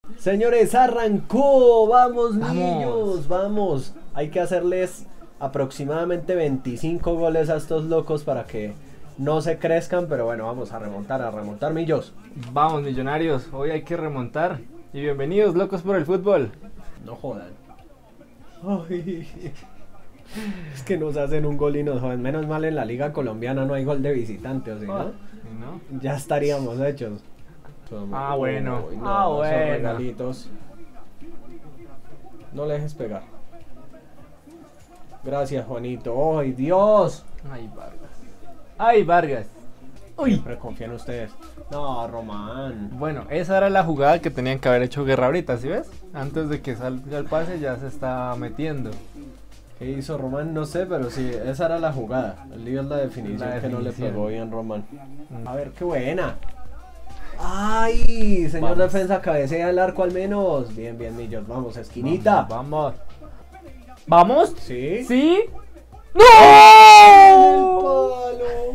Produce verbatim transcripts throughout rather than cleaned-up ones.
Señores, arrancó. Vamos, Vamos. niños, vamos. Hay que hacerles aproximadamente veinticinco goles a estos locos para que no se crezcan. Pero bueno, vamos a remontar, a remontar, millos. Vamos, millonarios, hoy hay que remontar. Y bienvenidos, locos por el fútbol. No jodan. Ay, es que nos hacen un gol y nos joden. Menos mal en la liga colombiana no hay gol de visitante, o si no, ¿No? ya estaríamos hechos. Ah, bueno. Uy, no, Ah, esos bueno. regalitos. No le dejes pegar. Gracias, Juanito. ¡Ay, Dios! Ay, Vargas. Ay, Vargas. Uy. Siempre confían en ustedes. No, Román. Bueno, esa era la jugada que tenían que haber hecho Guerra ahorita, ¿sí ves? Antes de que salga el pase ya se está metiendo. ¿Qué hizo Román? No sé, pero sí, esa era la jugada. El lío es la definición, La que no le definición. pegó bien Román. Mm. A ver, qué buena. ¡Ay! Señor Vamos. defensa, cabecea el arco al menos. Bien, bien, Millos. Vamos, esquinita. Vamos. ¿Vamos? ¿Sí? ¿Sí? ¡El ¡No! palo!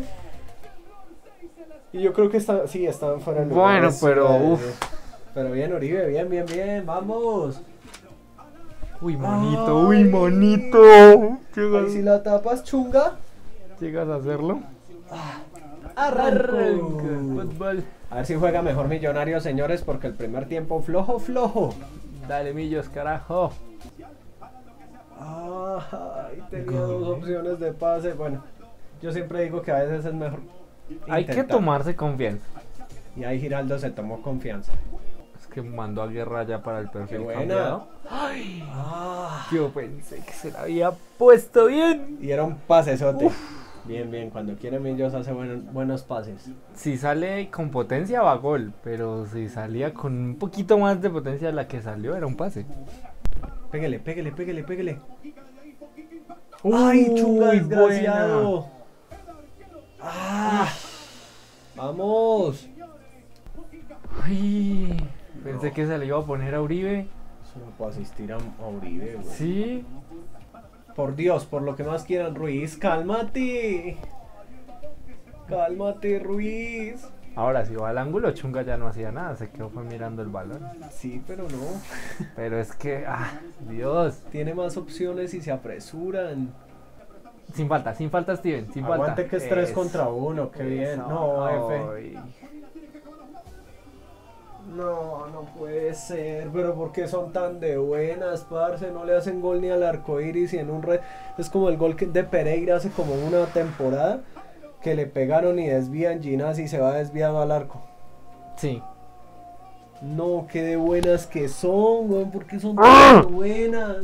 Y yo creo que está, sí, estaban fuera de lugar. Bueno, Sí, pero, eh, uf. Pero bien, Oribe, bien, bien, bien. Vamos. Uy, monito, Ay. uy, monito. Ahí ¿Llegas, si la tapas, chunga. llegas a hacerlo? Arranco. Fútbol. A ver si juega mejor Millonarios, señores, porque el primer tiempo flojo, flojo. Dale, millos, carajo. Ay, tenía dos opciones de pase. Bueno, yo siempre digo que a veces es mejor Hay que intentar. tomarse confianza. Y ahí Giraldo se tomó confianza. Es que mandó a Guerra ya para el perfil Qué buena. cambiado. Ay, Ah, yo pensé que se la había puesto bien. y era un pasesote. Bien, bien, cuando quiere Millos hace buen- buenos pases. Si sale con potencia va gol, pero si salía con un poquito más de potencia de la que salió era un pase. Pégale, pégale, pégale, pégale. ¡Ay, chunga, Uy, desgraciado! ¡Ah! ¡Vamos! Ay, pensé que se le iba a poner a Uribe. Eso no puedo asistir a, a Uribe, güey. Sí. Por Dios, por lo que más quieran, Ruiz, cálmate. Cálmate, Ruiz. Ahora si va al ángulo, Chunga ya no hacía nada, se quedó fue mirando el balón. Sí, pero no. Pero es que, ah, Dios. Tiene más opciones y se apresuran. Sin falta, sin falta, Steven, sin falta. Aguante que es tres Eso, contra uno, qué bien. eso. No, F. Ay. No, no puede ser. Pero ¿por qué son tan de buenas, parce? No le hacen gol ni al arco iris y en un red. Es como el gol que- de Pereira hace como una temporada. Que le pegaron y desvían Ginás y se va desviado al arco. Sí. No, qué de buenas que son, weón, ¿por qué son ¡Ah! tan buenas?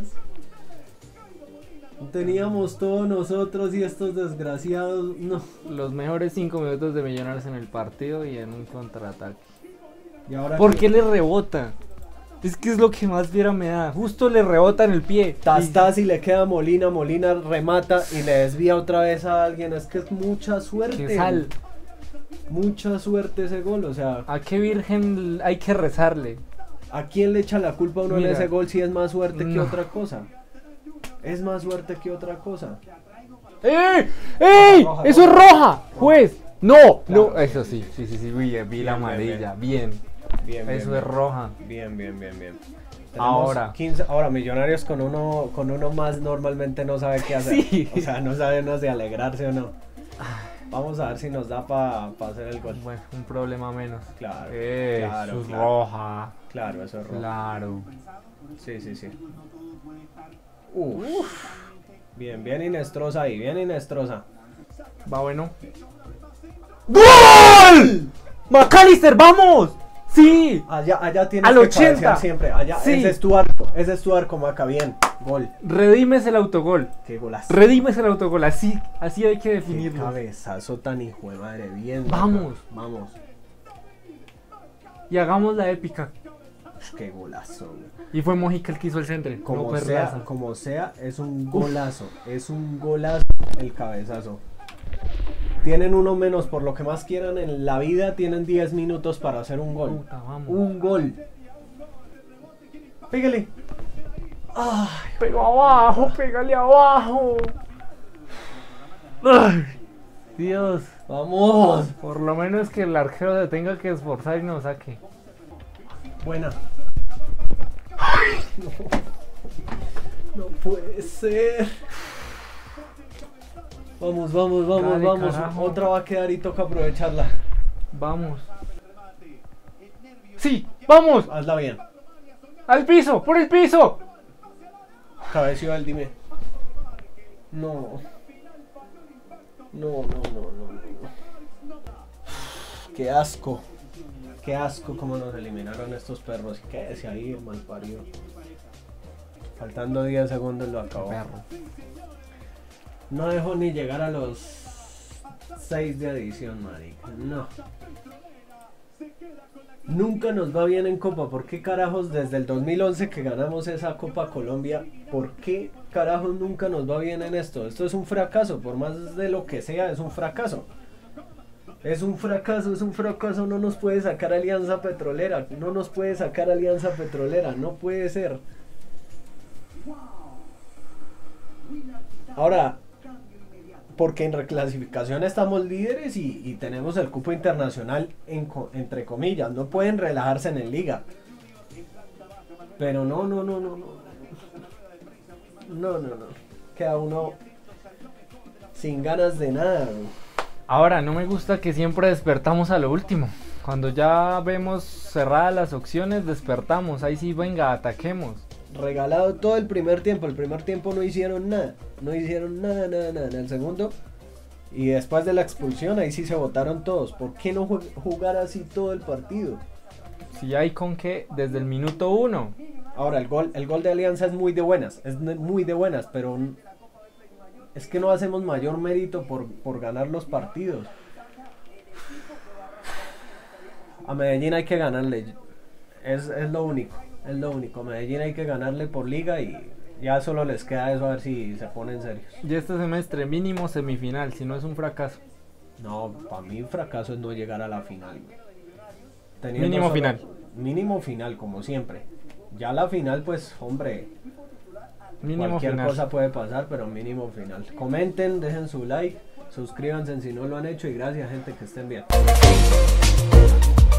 Teníamos todos nosotros y estos desgraciados, no. Los mejores cinco minutos de Millonarios en el partido y en un contraataque. Y ahora ¿Por que qué le rebota? Es que es lo que más viera me da. Justo le rebota en el pie. Tastas y le queda Molina, Molina remata y le desvía otra vez a alguien, es que es mucha Y suerte. qué sal. Mucha suerte ese gol, o sea, ¿A qué virgen hay que rezarle? ¿a quién le echa la culpa a uno en Mira. ese gol si es más suerte que No. otra cosa? Es más suerte que otra cosa. ¡Ey! ¡Ey! Roja, ¡Eso es roja. roja! ¡Juez! ¡No! Claro, no, eso sí, sí, sí, sí, vi, vi la Bien, amarilla, bien. Bien, bien, Eso bien. es roja. Bien, bien, bien, bien. Ahora. quince, ahora, Millonarios con uno con uno más normalmente no sabe qué hacer. Sí. O sea, no sabe uno si alegrarse o no. Vamos a ver si nos da para pa hacer el gol. Bueno, un problema menos. Claro, Eso claro, es claro. roja. Claro, eso es rojo. Claro. Sí, sí, sí. Uf. Bien, bien Inestrosa ahí, bien Inestrosa. Va bueno. ¡Gol! ¡McAllister, vamos! ¡Sí! Allá, allá tienes Al que ochenta. cabecear siempre. Allá, Sí. ese es tu arco, ese es tu arco, Maca, bien. Gol. Redimes el autogol. Qué golazo. Redimes el autogol. Así, así hay que Qué definirlo. cabezazo tan hijo de madre, bien. Maca. Vamos. Vamos. Y hagamos la épica. Uf, qué golazo, güey. Y fue Mojica el que hizo el centro. Como no sea, Perlaza. como sea, es un golazo, es un golazo el cabezazo. Tienen uno menos, por lo que más quieran en la vida, tienen diez minutos para hacer un gol. Puta, vamos. Un gol. Pégale. Ay, Pero abajo, pégale abajo. Ay, Dios. vamos. Por lo menos que el arquero se tenga que esforzar y nos saque. Buena. No, no puede ser. Vamos, vamos, vamos, Dale, vamos. carajo. Otra va a quedar y toca aprovecharla. Vamos. Sí, vamos. Hazla bien. Al piso, por el piso. Cabezual, dime. No. No, no, no, no, no. Qué asco. Qué asco como nos eliminaron estos perros. ¿Qué decía ahí, el malparido? Faltando diez segundos lo acabó. Perro. No dejó ni llegar a los seis de adición, marica. No. Nunca nos va bien en Copa. ¿Por qué carajos desde el dos mil once que ganamos esa Copa Colombia? ¿Por qué carajos nunca nos va bien en esto? Esto es un fracaso. Por más de lo que sea, es un fracaso. Es un fracaso, es un fracaso. No nos puede sacar Alianza Petrolera. No nos puede sacar Alianza Petrolera. No puede ser. Ahora, porque en reclasificación estamos líderes y, y tenemos el cupo internacional en, entre comillas, no pueden relajarse en el liga, pero no, no, no, no, no, no, no, no, queda uno sin ganas de nada. Ahora, no me gusta que siempre despertamos a lo último. Cuando ya vemos cerradas las opciones, despertamos. Ahí sí, venga, ataquemos. Regalado todo el primer tiempo, el primer tiempo no hicieron nada, no hicieron nada, nada, nada, en el segundo, y después de la expulsión ahí sí se votaron todos. ¿Por qué no jugar así todo el partido? Si hay con qué, desde el minuto uno. Ahora, el gol, el gol de Alianza es muy de buenas, es muy de buenas, pero es que no hacemos mayor mérito por, por ganar los partidos. A Medellín hay que ganarle, es, es lo único. Es lo único, Medellín hay que ganarle por liga y ya solo les queda eso, a ver si se ponen serios. Y este semestre mínimo semifinal, si no es un fracaso. No, para mí fracaso es no llegar a la final. Teniendo Mínimo solo- final. Mínimo final, como siempre. Ya la final, pues, hombre, Mínimo cualquier final. cosa puede pasar, pero mínimo final. Comenten, dejen su like, suscríbanse si no lo han hecho y gracias, gente, que estén bien.